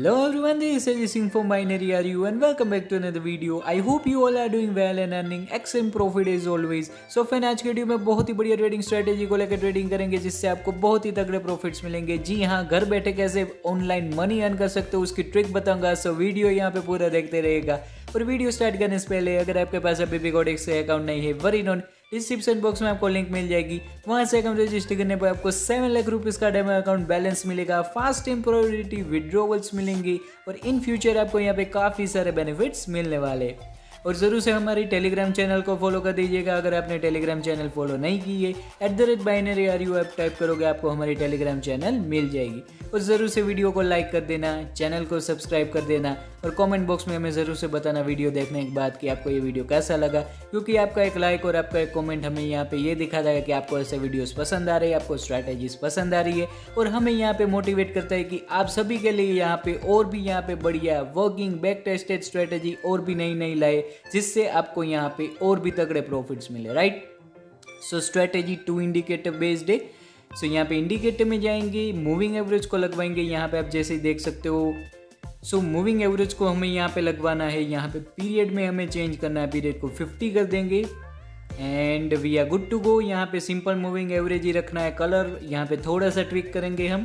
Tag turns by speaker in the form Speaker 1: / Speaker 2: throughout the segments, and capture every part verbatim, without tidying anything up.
Speaker 1: Hello everyone, this is Ajay Singh from Binary R U and welcome back to another video. I hope you all are doing well and earning excellent profit as always. So friend, आज के video में बहुत ही बढ़िया trading strategy को लेकर trading करेंगे जिससे आपको बहुत ही तगड़े प्रॉफिट्स मिलेंगे। जी हाँ, घर बैठे कैसे ऑनलाइन मनी अर्न कर सकते हो उसकी ट्रिक बताऊंगा। सो वीडियो यहाँ पे पूरा देखते रहेगा। और वीडियो स्टार्ट करने से पहले अगर आपके पास अभी भी कोडेक्स से अकाउंट नहीं है, वरी नॉट, डिस्क्रिप्शन बॉक्स में आपको लिंक मिल जाएगी। वहां से अकाउंट रजिस्टर करने पर आपको सेवन लाख रुपीस का डेमो अकाउंट बैलेंस मिलेगा, फास्ट टेम्पोरिटी विड्रॉवल्स मिलेंगी और इन फ्यूचर आपको यहाँ पे काफ़ी सारे बेनिफिट्स मिलने वाले। और ज़रूर से हमारी टेलीग्राम चैनल को फॉलो कर दीजिएगा अगर आपने टेलीग्राम चैनल फॉलो नहीं की है। At the rate binary are you app type करोगे आपको हमारी टेलीग्राम चैनल मिल जाएगी। और ज़रूर से वीडियो को लाइक कर देना, चैनल को सब्सक्राइब कर देना और कमेंट बॉक्स में हमें ज़रूर से बताना वीडियो देखने के बाद कि आपको ये वीडियो कैसा लगा, क्योंकि आपका एक लाइक और आपका एक कमेंट हमें यहाँ पे ये दिखा देगा कि आपको ऐसे वीडियोस पसंद आ रहे हैं, आपको स्ट्रैटेजीज पसंद आ रही है और हमें यहाँ पे मोटिवेट करता है कि आप सभी के लिए यहाँ पे और भी यहाँ पे बढ़िया वर्किंग बैक टेस्टेड स्ट्रैटेजी और भी नई नई लाए जिससे आपको यहाँ पे और भी तगड़े प्रॉफिट्स मिले। Right, so strategy two indicator based है। सो यहाँ पे इंडिकेटर में जाएंगे, मूविंग एवरेज को लगवाएंगे। यहाँ पे आप जैसे देख सकते हो, सो मूविंग एवरेज को हमें यहाँ पे लगवाना है। यहाँ पे पीरियड में हमें चेंज करना है, पीरियड को फिफ्टी कर देंगे and we are good to go. यहाँ पे सिंपल मूविंग एवरेज ही रखना है। कलर यहाँ पे थोड़ा सा ट्विक करेंगे हम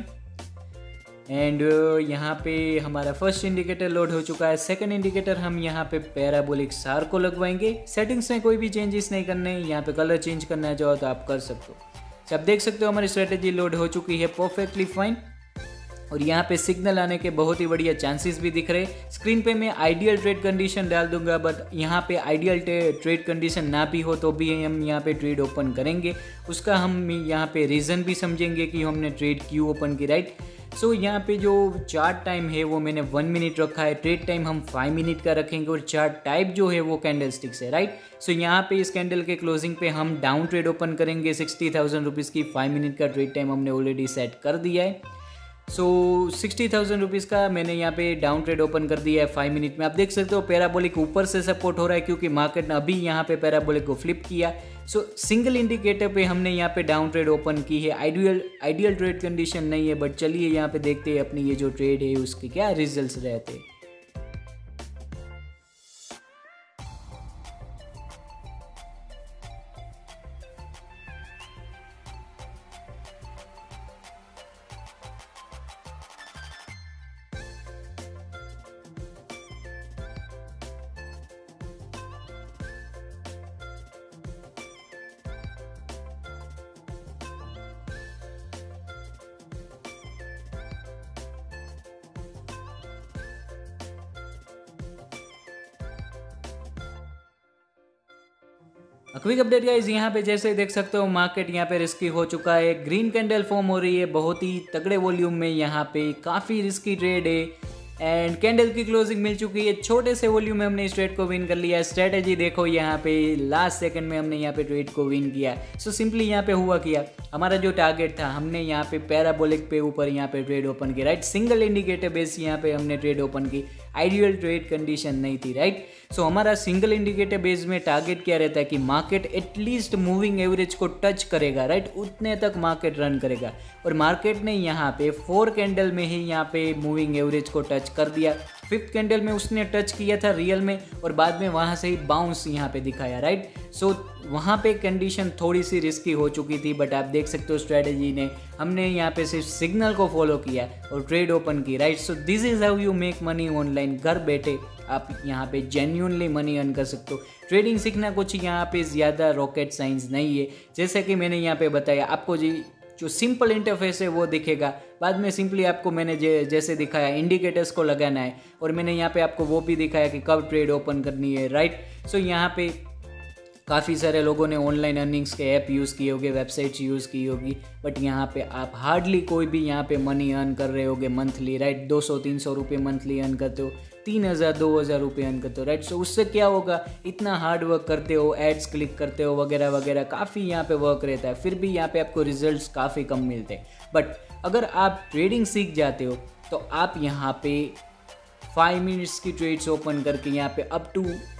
Speaker 1: एंड यहाँ पे हमारा फर्स्ट इंडिकेटर लोड हो चुका है। सेकंड इंडिकेटर हम यहाँ पे पैराबोलिक सार को लगवाएंगे। सेटिंग्स में कोई भी चेंजेस नहीं करने, यहाँ पे कलर चेंज करना चाहो तो आप कर सकते हो। तो आप देख सकते हो हमारी स्ट्रेटेजी लोड हो चुकी है परफेक्टली फाइन और यहाँ पे सिग्नल आने के बहुत ही बढ़िया चांसेस भी दिख रहे हैं। स्क्रीन पे मैं आइडियल ट्रेड कंडीशन डाल दूंगा, बट यहाँ पे आइडियल ट्रेड कंडीशन ना भी हो तो भी हम यहाँ पे ट्रेड ओपन करेंगे। उसका हम यहाँ पे रीज़न भी समझेंगे कि हमने ट्रेड क्यों ओपन की। राइट, सो so, यहाँ पे जो चार्ट टाइम है वो मैंने वन मिनट रखा है, ट्रेड टाइम हम फाइव मिनट का रखेंगे और चार्ट टाइप जो है वो कैंडल स्टिक्स है। राइट, सो so, यहाँ पे इस कैंडल के क्लोजिंग पे हम डाउन ट्रेड ओपन करेंगे सिक्सटी थाउजेंड रुपीज़ की। फाइव मिनट का ट्रेड टाइम हमने ऑलरेडी सेट कर दिया है। सो सिक्सटी थाउजेंड रुपीज़ का मैंने यहाँ पे डाउन ट्रेड ओपन कर दिया है फाइव मिनट में। आप देख सकते हो पैराबोलिक ऊपर से सपोर्ट हो रहा है क्योंकि मार्केट ने अभी यहाँ पे पैराबोलिक को फ्लिप किया। सो सिंगल इंडिकेटर पे हमने यहाँ पे डाउन ट्रेड ओपन की है। आइडियल आइडियल ट्रेड कंडीशन नहीं है, बट चलिए यहाँ पे देखते हैं अपनी ये जो ट्रेड है उसके क्या रिजल्ट्स रहते हैं। क्विक अपडेट गाइस, यहाँ पे जैसे देख सकते हो मार्केट यहाँ पे रिस्की हो चुका है। ग्रीन कैंडल फॉर्म हो रही है बहुत ही तगड़े वॉल्यूम में, यहाँ पे काफ़ी रिस्की ट्रेड है एंड कैंडल की क्लोजिंग मिल चुकी है। छोटे से वॉल्यूम में हमने इस ट्रेड को विन कर लिया है। स्ट्रेटेजी देखो यहाँ पे लास्ट सेकंड में हमने यहाँ पे ट्रेड को विन किया। सो सिंपली यहाँ पे हुआ किया, हमारा जो टारगेट था हमने यहाँ पे पैराबोलिक पे ऊपर यहाँ पे ट्रेड ओपन की। राइट, सिंगल इंडिकेटर बेस यहाँ पे हमने ट्रेड ओपन की, आइडियल ट्रेड कंडीशन नहीं थी। राइट, सो so, हमारा सिंगल इंडिकेटर बेस में टारगेट क्या रहता है कि मार्केट एटलीस्ट मूविंग एवरेज को टच करेगा। राइट, उतने तक मार्केट रन करेगा और मार्केट ने यहाँ पे फोर कैंडल में ही यहाँ पे मूविंग एवरेज को टच कर दिया। फिफ्थ कैंडल में उसने टच किया था रियल में और बाद में वहाँ से ही बाउंस यहाँ पे दिखाया। राइट, सो so, वहाँ पे कंडीशन थोड़ी सी रिस्की हो चुकी थी, बट आप देख सकते हो स्ट्रेटेजी ने हमने यहाँ पे सिर्फ सिग्नल को फॉलो किया और ट्रेड ओपन की। Right, so this is how you make money online. घर बैठे आप यहाँ पे जेन्युइनली मनी अर्न कर सकते हो। ट्रेडिंग सीखना कुछ यहाँ पे ज़्यादा रॉकेट साइंस नहीं है, जैसे कि मैंने यहाँ पे बताया आपको। जी जो सिंपल इंटरफेस है वो दिखेगा, बाद में सिंपली आपको मैंने जैसे दिखाया इंडिकेटर्स को लगाना है और मैंने यहाँ पे आपको वो भी दिखाया कि कब ट्रेड ओपन करनी है। राइट, सो यहाँ पे काफ़ी सारे लोगों ने ऑनलाइन अर्निंग्स के ऐप यूज़ किए होंगे, वेबसाइट्स यूज़ की होगी, बट यहाँ पे आप हार्डली कोई भी यहाँ पे मनी अर्न कर रहे होगे मंथली। राइट, दो सौ तीन सौ रुपये मंथली अर्न करते हो, तीन हज़ार दो हज़ार रुपये अर्न करते हो। राइट, सो उससे क्या होगा, इतना हार्ड वर्क करते हो, एड्स क्लिक करते हो वगैरह वगैरह, काफ़ी यहाँ पे वर्क रहता है, फिर भी यहाँ पे आपको रिजल्ट्स काफ़ी कम मिलते हैं। बट अगर आप ट्रेडिंग सीख जाते हो तो आप यहाँ पे फाइव मिनट्स की ट्रेड्स ओपन करके यहाँ पे अप टू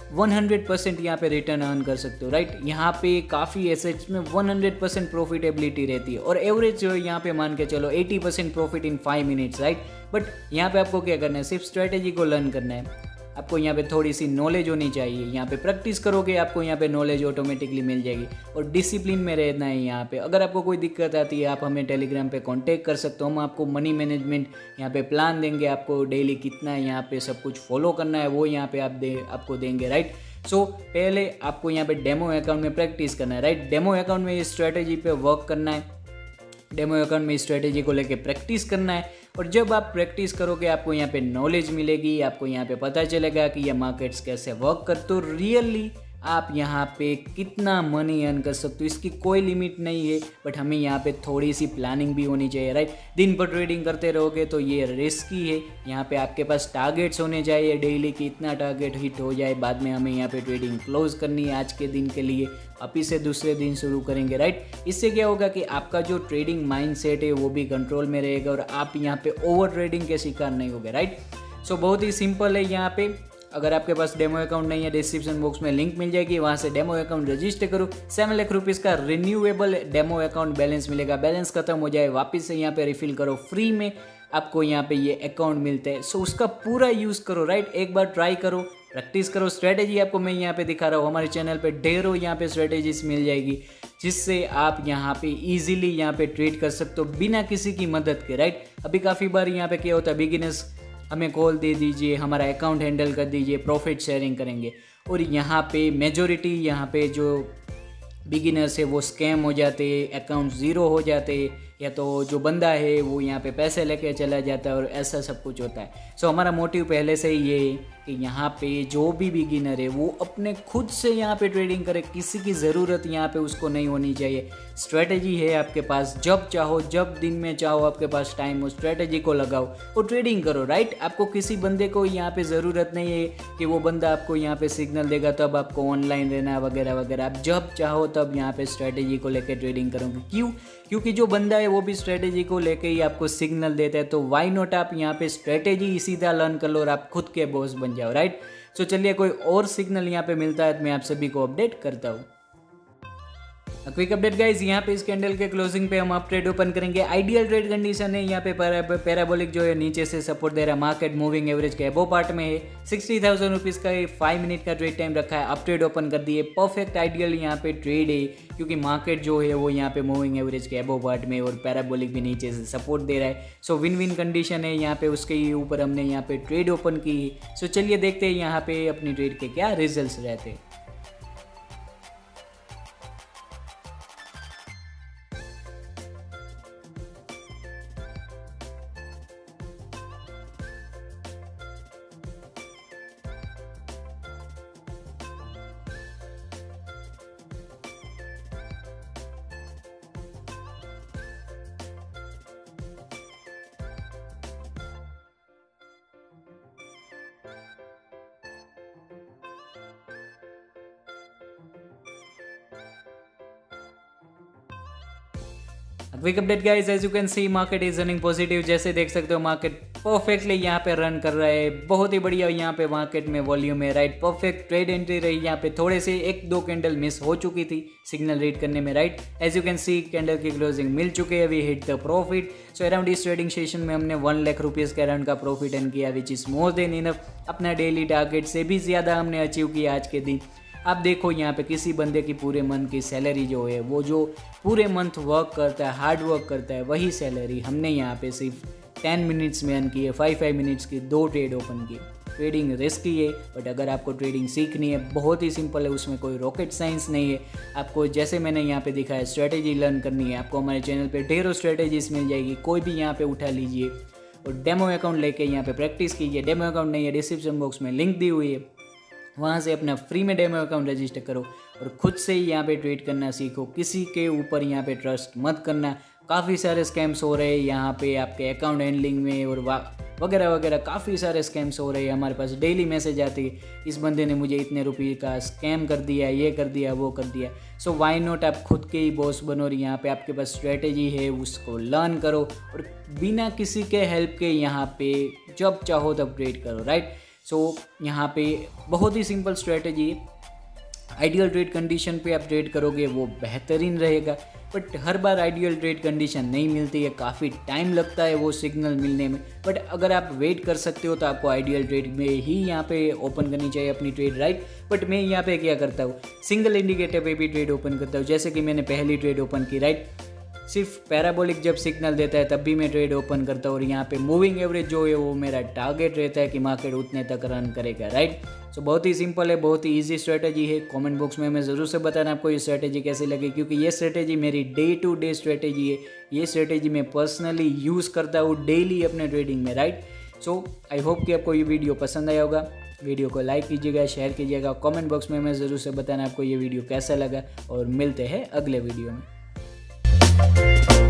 Speaker 1: हंड्रेड परसेंट यहाँ पे रिटर्न अर्न कर सकते हो, राइट। यहाँ पे काफ़ी एसेट्स में हंड्रेड परसेंट प्रॉफिटेबिलिटी रहती है और एवरेज जो है यहाँ पे मान के चलो eighty percent profit in five minutes, right. But यहाँ पे आपको क्या करना है, सिर्फ स्ट्रेटेजी को लर्न करना है। आपको यहाँ पे थोड़ी सी नॉलेज होनी चाहिए, यहाँ पे प्रैक्टिस करोगे आपको यहाँ पे नॉलेज ऑटोमेटिकली मिल जाएगी और डिसिप्लिन में रहना है यहाँ पे। अगर आपको कोई दिक्कत आती है आप हमें टेलीग्राम पे कांटेक्ट कर सकते हो, हम आपको मनी मैनेजमेंट यहाँ पे प्लान देंगे, आपको डेली कितना यहाँ पे सब कुछ फॉलो करना है वो यहाँ पे आप दे आपको देंगे, राइट। सो so, पहले आपको यहाँ पे डेमो अकाउंट में प्रैक्टिस करना है, राइट। डेमो अकाउंट में इस स्ट्रेटेजी पे वर्क करना है, डेमो अकाउंट में स्ट्रेटेजी को लेके प्रैक्टिस करना है और जब आप प्रैक्टिस करोगे आपको यहाँ पे नॉलेज मिलेगी, आपको यहाँ पे पता चलेगा कि ये मार्केट्स कैसे वर्क करते हो, रियली आप यहाँ पे कितना मनी अर्न कर सकते हो, इसकी कोई लिमिट नहीं है। बट हमें यहाँ पे थोड़ी सी प्लानिंग भी होनी चाहिए, राइट। दिन भर ट्रेडिंग करते रहोगे तो ये रिस्की है। यहाँ पे आपके पास टारगेट्स होने चाहिए डेली कि इतना टारगेट हिट हो जाए, बाद में हमें यहाँ पे ट्रेडिंग क्लोज करनी है आज के दिन के लिए, वापिस से दूसरे दिन शुरू करेंगे, राइट। इससे क्या होगा कि आपका जो ट्रेडिंग माइंडसेट है वो भी कंट्रोल में रहेगा और आप यहाँ पे ओवर ट्रेडिंग के शिकार नहीं होगे, राइट। सो बहुत ही सिंपल है। यहाँ पे अगर आपके पास डेमो अकाउंट नहीं है, डिस्क्रिप्शन बॉक्स में लिंक मिल जाएगी, वहाँ से डेमो अकाउंट रजिस्टर करो। सेवन लाख रुपीज़ का रिन्यूएबल डेमो अकाउंट बैलेंस मिलेगा, बैलेंस खत्म हो जाए वापस से यहाँ पे रिफिल करो, फ्री में आपको यहाँ पे ये अकाउंट मिलता है। सो उसका पूरा यूज़ करो, राइट। एक बार ट्राई करो, प्रैक्टिस करो। स्ट्रेटेजी आपको मैं यहाँ पे दिखा रहा हूँ, हमारे चैनल पे ढेरों यहाँ पे स्ट्रेटेजीज मिल जाएगी जिससे आप यहाँ पे इजीली यहाँ पे ट्रेड कर सकते हो बिना किसी की मदद के, राइट। अभी काफ़ी बार यहाँ पे क्या होता है, बिगिनर्स हमें कॉल दे दीजिए, हमारा अकाउंट हैंडल कर दीजिए, प्रॉफिट शेयरिंग करेंगे, और यहाँ पे मेजॉरिटी यहाँ पे जो बिगिनर्स है वो स्कैम हो जाते, अकाउंट ज़ीरो हो जाते, या तो जो बंदा है वो यहाँ पे पैसे लेके चला जाता है और ऐसा सब कुछ होता है। सो so, हमारा मोटिव पहले से ही ये है कि यहाँ पे जो भी बिगिनर है वो अपने खुद से यहाँ पे ट्रेडिंग करे, किसी की ज़रूरत यहाँ पे उसको नहीं होनी चाहिए। स्ट्रेटेजी है आपके पास, जब चाहो जब दिन में चाहो आपके पास टाइम हो, स्ट्रेटेजी को लगाओ और ट्रेडिंग करो, राइट। आपको किसी बंदे को यहाँ पे ज़रूरत नहीं है कि वो बंदा आपको यहाँ पे सिग्नल देगा तब आपको ऑनलाइन रहना वगैरह वगैरह। आप जब चाहो तब यहाँ पे स्ट्रेटेजी को लेकर ट्रेडिंग करोगे। क्यों? क्योंकि जो बंदा है वो भी स्ट्रेटेजी को लेके ही आपको सिग्नल देता है, तो वाई नॉट आप यहाँ पे स्ट्रेटेजी सीधा लर्न कर लो और आप खुद के बॉस बन जाओ, राइट। सो चलिए कोई और सिग्नल यहाँ पे मिलता है तो मैं आप सभी को अपडेट करता हूँ। क्विक अपडेट गाइज, यहाँ पे इस कैंडल के क्लोजिंग पे हम अप ट्रेड ओपन करेंगे। आइडियल ट्रेड कंडीशन है, यहाँ पे पैराबोलिक जो है नीचे से सपोर्ट दे रहा है, मार्केट मूविंग एवरेज के अबो पार्ट में है। सिक्सटी थाउजेंड रुपीज़ का फाइव मिनट का ट्रेड टाइम रखा है, अप ट्रेड ओपन कर दिए। परफेक्ट आइडियल यहाँ पे ट्रेड है क्योंकि मार्केट जो है वो यहाँ पे मूविंग एवरेज के अबो पार्ट में और पैराबोलिक भी नीचे से सपोर्ट दे रहा है। सो विन विन कंडीशन है यहाँ पे, उसके ऊपर हमने यहाँ पे ट्रेड ओपन की। सो चलिए देखते हैं यहाँ पे अपनी ट्रेड के क्या रिजल्ट रहते हैं। Quick update guys, as you can see market is running positive. जैसे देख सकते हो मार्केट परफेक्टली यहाँ पे रन कर रहा है, बहुत ही बढ़िया यहाँ पे मार्केट में वॉल्यूम है, राइट। परफेक्ट ट्रेड एंट्री रही, यहाँ पे थोड़े से एक दो कैंडल मिस हो चुकी थी सिग्नल रीड करने में, right. As you can see candle की क्लोजिंग मिल चुके हैं, we hit the profit. So around इस ट्रेडिंग सेशन में हमने वन लाख रुपीज़ के अराउंड का प्रॉफिट अर्न किया, which is more than enough. अपना डेली टारगेट से भी ज़्यादा हमने अचीव किया आज के दिन। आप देखो यहाँ पे किसी बंदे की पूरे मंथ की सैलरी जो है, वो जो पूरे मंथ वर्क करता है, हार्ड वर्क करता है, वही सैलरी हमने यहाँ पे सिर्फ टेन मिनट्स में अर्न की है। फाइव फाइव मिनट्स की दो ट्रेड ओपन की। ट्रेडिंग रिस्की है, बट अगर आपको ट्रेडिंग सीखनी है बहुत ही सिंपल है, उसमें कोई रॉकेट साइंस नहीं है। आपको जैसे मैंने यहाँ पे दिखाया स्ट्रेटेजी लर्न करनी है, आपको हमारे चैनल पे ढेरों स्ट्रेटेजीज मिल जाएगी, कोई भी यहाँ पे उठा लीजिए और डेमो अकाउंट लेके यहाँ पे प्रैक्टिस कीजिए। डेमो अकाउंट नहीं है, डिस्क्रिप्शन बॉक्स में लिंक दी हुई है, वहाँ से अपना फ्री में डेमो अकाउंट रजिस्टर करो और खुद से ही यहाँ पे ट्रेड करना सीखो। किसी के ऊपर यहाँ पे ट्रस्ट मत करना। काफ़ी सारे स्कैम्स हो रहे हैं यहाँ पे आपके अकाउंट हैंडलिंग में और वगैरह वगैरह, काफ़ी सारे स्कैम्स हो रहे हैं। हमारे पास डेली मैसेज आती है, इस बंदे ने मुझे इतने रुपये का स्कैम कर दिया, ये कर दिया, वो कर दिया। सो वाई नॉट आप खुद के ही बॉस बनो और यहाँ पे आपके पास स्ट्रेटेजी है उसको लर्न करो और बिना किसी के हेल्प के यहाँ पे जब चाहो तब ट्रेड करो, राइट। सो यहाँ पे बहुत ही सिंपल स्ट्रेटजी है, आइडियल ट्रेड कंडीशन पे आप ट्रेड करोगे वो बेहतरीन रहेगा, बट हर बार आइडियल ट्रेड कंडीशन नहीं मिलती है, काफ़ी टाइम लगता है वो सिग्नल मिलने में। बट अगर आप वेट कर सकते हो तो आपको आइडियल ट्रेड में ही यहाँ पे ओपन करनी चाहिए अपनी ट्रेड, राइट। बट मैं यहाँ पे क्या करता हूँ, सिंगल इंडिकेटर पे भी ट्रेड ओपन करता हूँ, जैसे कि मैंने पहली ट्रेड ओपन की, राइट। सिर्फ पैराबोलिक जब सिग्नल देता है तब भी मैं ट्रेड ओपन करता हूँ, और यहाँ पे मूविंग एवरेज जो है वो मेरा टारगेट रहता है कि मार्केट उतने तक रन करेगा, राइट। सो बहुत ही सिंपल है, बहुत ही इजी स्ट्रेटजी है। कमेंट बॉक्स में हमें ज़रूर से बताना आपको ये स्ट्रेटजी कैसी लगी, क्योंकि ये स्ट्रेटजी मेरी डे टू डे स्ट्रेटजी है। ये स्ट्रेटजी मैं पर्सनली यूज़ करता हूँ डेली अपने ट्रेडिंग में, राइट। सो आई होप कि आपको ये वीडियो पसंद आया होगा। वीडियो को लाइक कीजिएगा, शेयर कीजिएगा, कमेंट बॉक्स में हमें ज़रूर से बताना आपको ये वीडियो कैसा लगा, और मिलते हैं अगले वीडियो में।